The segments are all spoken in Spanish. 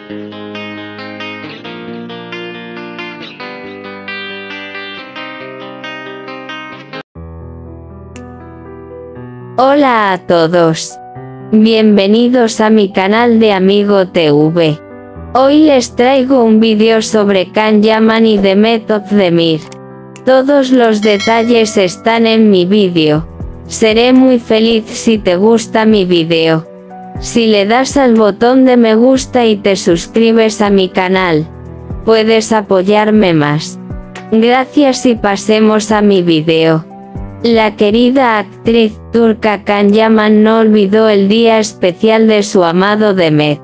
Hola a todos. Bienvenidos a mi canal de Amigo TV. Hoy les traigo un vídeo sobre Can Yaman y Demet Özdemir. Todos los detalles están en mi vídeo. Seré muy feliz si te gusta mi vídeo. Si le das al botón de me gusta y te suscribes a mi canal, puedes apoyarme más. Gracias y pasemos a mi vídeo. La querida actriz turca Can Yaman no olvidó el día especial de su amado Demet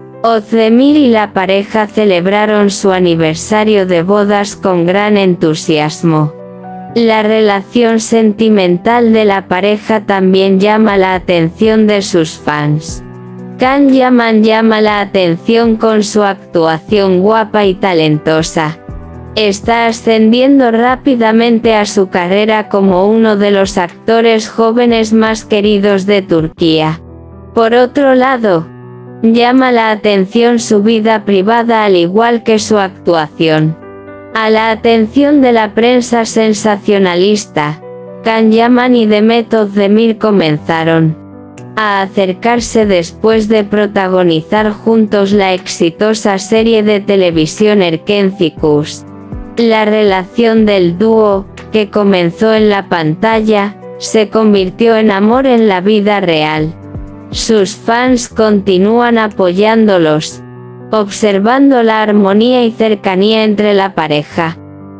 Özdemir y la pareja celebraron su aniversario de bodas con gran entusiasmo. La relación sentimental de la pareja también llama la atención de sus fans. Can Yaman llama la atención con su actuación guapa y talentosa. Está ascendiendo rápidamente a su carrera como uno de los actores jóvenes más queridos de Turquía. Por otro lado, llama la atención su vida privada al igual que su actuación. A la atención de la prensa sensacionalista, Can Yaman y Demet Özdemir comenzaron a acercarse después de protagonizar juntos la exitosa serie de televisión Erkenci. La relación del dúo, que comenzó en la pantalla, se convirtió en amor en la vida real. Sus fans continúan apoyándolos, observando la armonía y cercanía entre la pareja.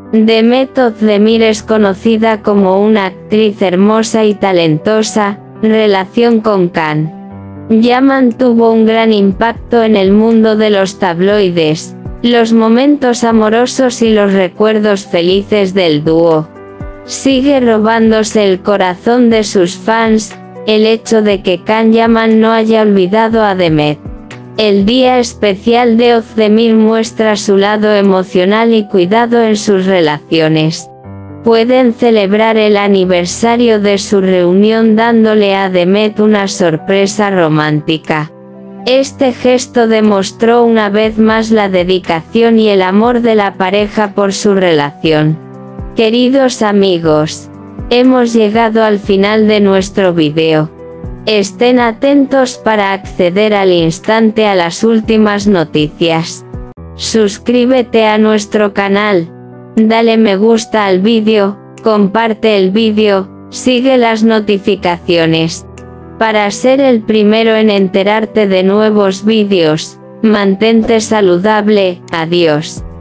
Demet Özdemir es conocida como una actriz hermosa y talentosa. Relación con Can Yaman tuvo un gran impacto en el mundo de los tabloides. Los momentos amorosos y los recuerdos felices del dúo sigue robándose el corazón de sus fans. El hecho de que Can Yaman no haya olvidado a Demet el día especial de Özdemir muestra su lado emocional y cuidado en sus relaciones. Pueden celebrar el aniversario de su reunión dándole a Demet una sorpresa romántica. Este gesto demostró una vez más la dedicación y el amor de la pareja por su relación. Queridos amigos, hemos llegado al final de nuestro vídeo. Estén atentos para acceder al instante a las últimas noticias. Suscríbete a nuestro canal, dale me gusta al vídeo, comparte el vídeo, sigue las notificaciones. Para ser el primero en enterarte de nuevos vídeos, mantente saludable. Adiós.